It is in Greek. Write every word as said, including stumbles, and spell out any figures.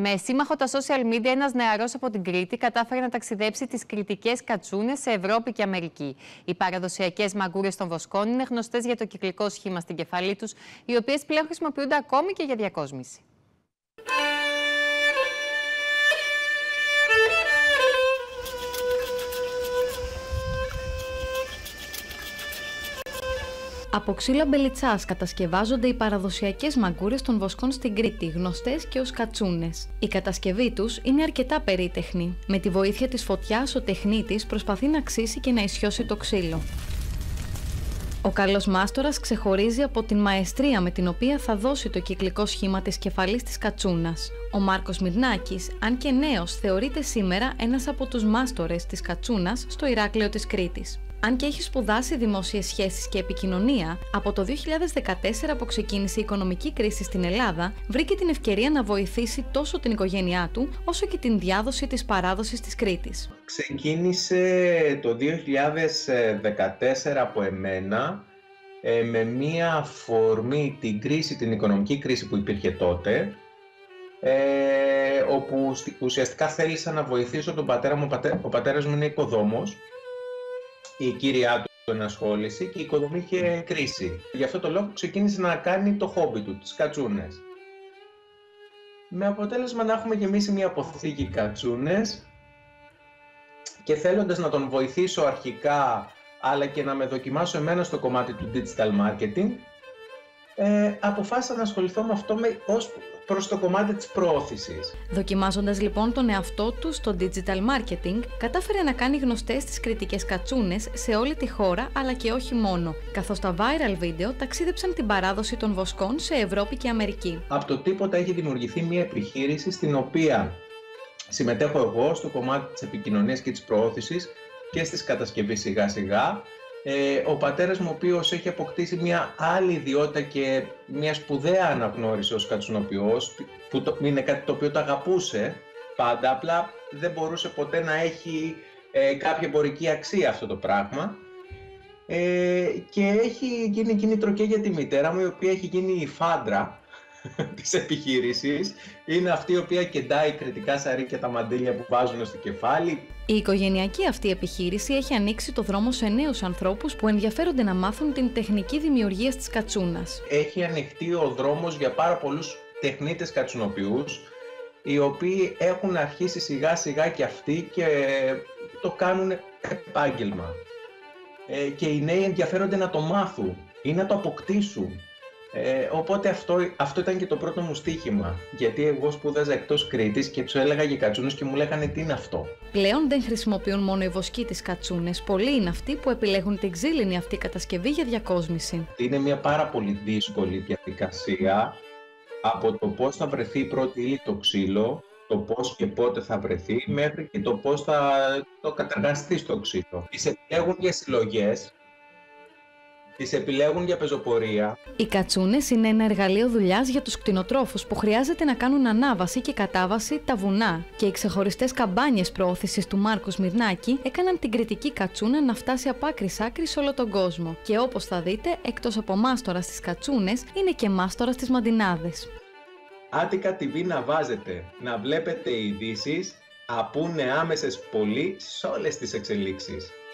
Με σύμμαχο τα social media, ένας νεαρός από την Κρήτη κατάφερε να ταξιδέψει τις κρητικές κατσούνες σε Ευρώπη και Αμερική. Οι παραδοσιακές μαγκούρες των βοσκών είναι γνωστές για το κυκλικό σχήμα στην κεφαλή τους, οι οποίες πλέον χρησιμοποιούνται ακόμη και για διακόσμηση. Από ξύλα μπελιτσάς κατασκευάζονται οι παραδοσιακές μαγκούρες των βοσκών στην Κρήτη, γνωστές και ως κατσούνες. Η κατασκευή τους είναι αρκετά περίτεχνη. Με τη βοήθεια της φωτιάς, ο τεχνίτης προσπαθεί να ξύσει και να ισιώσει το ξύλο. Ο καλός μάστορας ξεχωρίζει από την μαεστρία με την οποία θα δώσει το κυκλικό σχήμα της κεφαλής της κατσούνας. Ο Μάρκος Μυρνάκης, αν και νέος, θεωρείται σήμερα ένας από τους μάστορες της κατσούνας στο Ηράκλειο της Κρήτης. Αν και έχει σπουδάσει δημόσιες σχέσεις και επικοινωνία, από το δύο χιλιάδες δεκατέσσερα που ξεκίνησε η οικονομική κρίση στην Ελλάδα, βρήκε την ευκαιρία να βοηθήσει τόσο την οικογένειά του, όσο και την διάδοση της παράδοσης της Κρήτης. Ξεκίνησε το δύο χιλιάδες δεκατέσσερα από εμένα, με μία αφορμή την κρίση, την οικονομική κρίση που υπήρχε τότε, ε, όπου ουσιαστικά θέλησα να βοηθήσω τον πατέρα μου. Ο, πατέ, ο πατέρας μου είναι οικοδόμος. Η κύριά του ενασχόληση και η οικοδομή είχε κρίση. Γι' αυτό το λόγο ξεκίνησε να κάνει το χόμπι του, τις κατσούνες. Με αποτέλεσμα να έχουμε γεμίσει μια αποθήκη κατσούνες και θέλοντας να τον βοηθήσω αρχικά, αλλά και να με δοκιμάσω εμένα στο κομμάτι του digital marketing, ε, αποφάσισα να ασχοληθώ με αυτό με, ως προς το κομμάτι της προώθησης. Δοκιμάζοντας λοιπόν τον εαυτό του στο digital marketing, κατάφερε να κάνει γνωστές τις κρητικές κατσούνες σε όλη τη χώρα, αλλά και όχι μόνο, καθώς τα viral βίντεο ταξίδεψαν την παράδοση των βοσκών σε Ευρώπη και Αμερική. Από το τίποτα έχει δημιουργηθεί μια επιχείρηση στην οποία συμμετέχω εγώ στο κομμάτι της επικοινωνίας και της προώθησης και στις κατασκευές σιγά σιγά. Ε, ο πατέρας μου, ο οποίος έχει αποκτήσει μια άλλη ιδιότητα και μια σπουδαία αναγνώριση ως κατσουνοποιός, που το, είναι κάτι το οποίο το αγαπούσε πάντα, απλά δεν μπορούσε ποτέ να έχει ε, κάποια εμπορική αξία αυτό το πράγμα. Ε, και έχει γίνει κίνητρο και για τη μητέρα μου, η οποία έχει γίνει η φάντρα της επιχείρησης. Είναι αυτή η οποία κεντάει κρητικά σαρί και τα μαντήλια που βάζουν στο κεφάλι. Η οικογενειακή αυτή επιχείρηση έχει ανοίξει το δρόμο σε νέους ανθρώπους που ενδιαφέρονται να μάθουν την τεχνική δημιουργία της κατσούνας. Έχει ανοιχτεί ο δρόμος για πάρα πολλούς τεχνίτες κατσουνοποιούς, οι οποίοι έχουν αρχίσει σιγά σιγά και αυτοί και το κάνουν επάγγελμα. Ε, και οι νέοι ενδιαφέρονται να το μάθουν ή να το αποκτήσουν. Ε, οπότε αυτό, αυτό ήταν και το πρώτο μου στοίχημα, γιατί εγώ σπούδαζα εκτός Κρήτης και τους έλεγα για κατσούνες και μου λέγανε τι είναι αυτό. Πλέον δεν χρησιμοποιούν μόνο οι βοσκοί τις κατσούνες, πολλοί είναι αυτοί που επιλέγουν την ξύλινη αυτή κατασκευή για διακόσμηση. Είναι μια πάρα πολύ δύσκολη διαδικασία, από το πώς θα βρεθεί η πρώτη ύλη το ξύλο, το πώς και πότε θα βρεθεί, μέχρι και το πώς θα το καταργαστεί στο ξύλο. Τις επιλέγουν για συλλογές, τις επιλέγουν για πεζοπορία. Οι κατσούνες είναι ένα εργαλείο δουλειάς για τους κτηνοτρόφους που χρειάζεται να κάνουν ανάβαση και κατάβαση τα βουνά. Και οι ξεχωριστές καμπάνιες προώθησης του Μάρκου Μυρνάκη έκαναν την κρητική κατσούνα να φτάσει από άκρη σ' άκρη σε όλο τον κόσμο. Και όπως θα δείτε, εκτός από μάστορα στις κατσούνες, είναι και μάστορα στις μαντινάδες. Attica τι βι να βάζετε, να βλέπετε ειδήσεις, απούνε άμεσες πολύ σε όλες τις εξελίξεις.